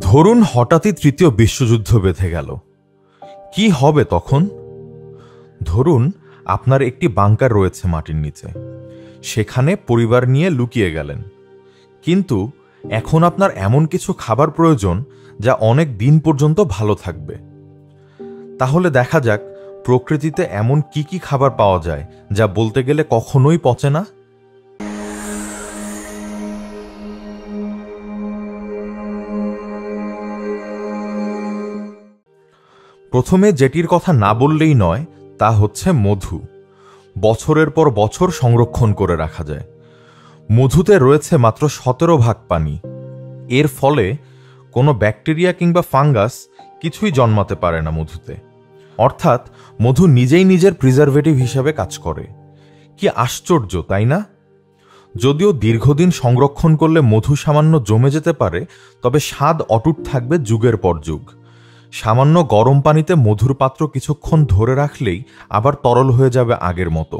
ধরুন হঠাৎই তৃতীয় বিশ্বযুদ্ধ বেঁধে গেল, কি হবে তখন? ধরুন আপনার একটি বাংকার রয়েছে মাটির নিচে, সেখানে পরিবার নিয়ে লুকিয়ে গেলেন, কিন্তু এখন আপনার এমন কিছু খাবার প্রয়োজন যা অনেক দিন পর্যন্ত ভালো থাকবে। তাহলে দেখা যাক প্রকৃতিতে এমন কি কি খাবার পাওয়া যায় যা বলতে গেলে কখনোই পচে না। প্রথমে যেটির কথা না বললেই নয় তা হচ্ছে মধু। বছরের পর বছর সংরক্ষণ করে রাখা যায়। মধুতে রয়েছে মাত্র 17% পানি। এর ফলে কোনো ব্যাকটেরিয়া কিংবা ফাঙ্গাস কিছুই জন্মাতে পারে না মধুতে। অর্থাৎ মধু নিজেই নিজের প্রিজারভেটিভ হিসাবে কাজ করে। কি আশ্চর্য, তাই না? যদিও দীর্ঘদিন সংরক্ষণ করলে মধু সামান্য জমে যেতে পারে, তবে স্বাদ অটুট থাকবে যুগের পর যুগ। সামান্য গরম পানিতে মধুর পাত্র কিছুক্ষণ ধরে রাখলেই আবার তরল হয়ে যাবে আগের মতো।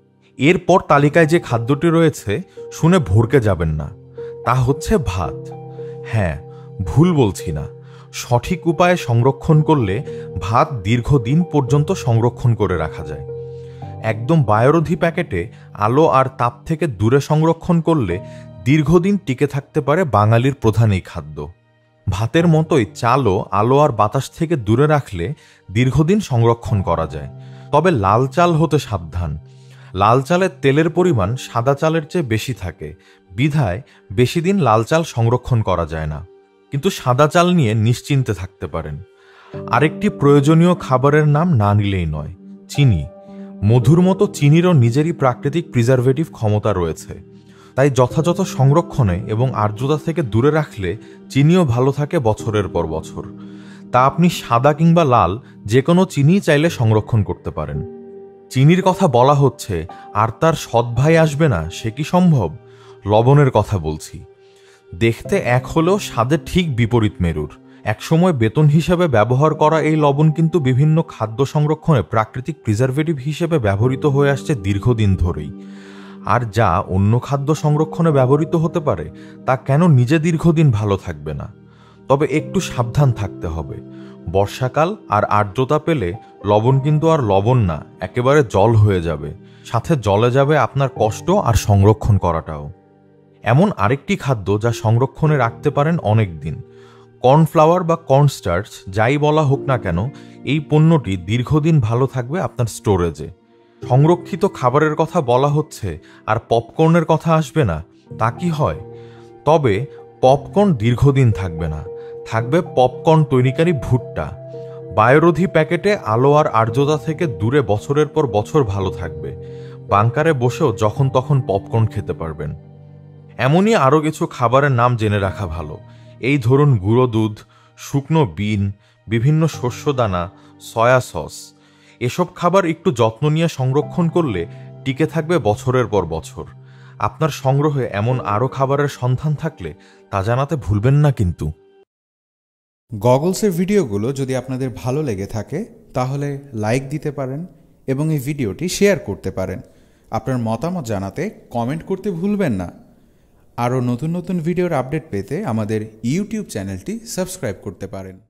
এরপর তালিকায় যে খাদ্যটি রয়েছে শুনে ভরকে যাবেন না, তা হচ্ছে ভাত। হ্যাঁ, ভুল বলছি না, সঠিক উপায়ে সংরক্ষণ করলে ভাত দীর্ঘদিন পর্যন্ত সংরক্ষণ করে রাখা যায়। একদম বায়োরোধী প্যাকেটে আলো আর তাপ থেকে দূরে সংরক্ষণ করলে দীর্ঘদিন টিকে থাকতে পারে বাঙালির প্রধান এই খাদ্য। ভাতের মতোই চালও আলো আর বাতাস থেকে দূরে রাখলে দীর্ঘদিন সংরক্ষণ করা যায়। তবে লাল চাল হতে সাবধান। লাল চালের তেলের পরিমাণ সাদা চালের চেয়ে বেশি থাকে, বিধায় বেশি দিন লাল চাল সংরক্ষণ করা যায় না। কিন্তু সাদা চাল নিয়ে নিশ্চিন্তে থাকতে পারেন। আরেকটি প্রয়োজনীয় খাবারের নাম না নিলেই নয়, চিনি। মধুর মতো চিনিরও নিজেরই প্রাকৃতিক প্রিজারভেটিভ ক্ষমতা রয়েছে। তাই যথাযথ সংরক্ষণে এবং আর্দ্রতা থেকে দূরে রাখলে চিনিও ভালো থাকে বছরের পর বছর। তা আপনি সাদা কিংবা লাল যে কোনো চিনি চাইলে সংরক্ষণ করতে পারেন। চিনির কথা বলা হচ্ছে, আর তার সৎ ভাই আসবে না, সে কি সম্ভব? লবণের কথা বলছি। দেখতে এক হলেও স্বাদে ঠিক বিপরীত মেরুর। একসময় বেতন হিসেবে ব্যবহার করা এই লবণ কিন্তু বিভিন্ন খাদ্য সংরক্ষণে প্রাকৃতিক প্রিজারভেটিভ হিসেবে ব্যবহৃত হয়ে আসছে দীর্ঘদিন ধরেই। আর যা অন্য খাদ্য সংরক্ষণে ব্যবহৃত হতে পারে, তা কেন নিজে দীর্ঘদিন ভালো থাকবে না? তবে একটু সাবধান থাকতে হবে। বর্ষাকাল আর আর্দ্রতা পেলে লবণ কিন্তু আর লবণ না, একেবারে জল হয়ে যাবে। সাথে জলে যাবে আপনার কষ্ট আর সংরক্ষণ করাটাও। এমন আরেকটি খাদ্য যা সংরক্ষণে রাখতে পারেন অনেক দিন, কর্নফ্লাওয়ার বা কর্নস্টার্চ যাই বলা হোক না কেন, এই পণ্যটি দীর্ঘদিন ভালো থাকবে আপনার স্টোরেজে। সংরক্ষিত খাবারের কথা বলা হচ্ছে আর পপকর্নের কথা আসবে না, তা কি হয়? তবে পপকর্ন দীর্ঘদিন থাকবে না, থাকবে পপকর্ন তৈরিকারী ভুট্টা। বায়োরোধী প্যাকেটে আলো আর আর্দ্রতা থেকে দূরে বছরের পর বছর ভালো থাকবে। বাংকারে বসেও যখন তখন পপকর্ন খেতে পারবেন। এমনই আরও কিছু খাবারের নাম জেনে রাখা ভালো। এই ধরুন গুঁড়ো দুধ, শুকনো বিন, বিভিন্ন শস্যদানা, সয়া সস। এসব খাবার একটু যত্ন নিয়ে সংরক্ষণ করলে টিকে থাকবে বছরের পর বছর। আপনার সংগ্রহে এমন আরও খাবারের সন্ধান থাকলে তা জানাতে ভুলবেন না কিন্তু। গগলসের ভিডিওগুলো যদি আপনাদের ভালো লেগে থাকে তাহলে লাইক দিতে পারেন এবং এই ভিডিওটি শেয়ার করতে পারেন। আপনার মতামত জানাতে কমেন্ট করতে ভুলবেন না। আরও নতুন নতুন ভিডিওর আপডেট পেতে আমাদের ইউটিউব চ্যানেলটি সাবস্ক্রাইব করতে পারেন।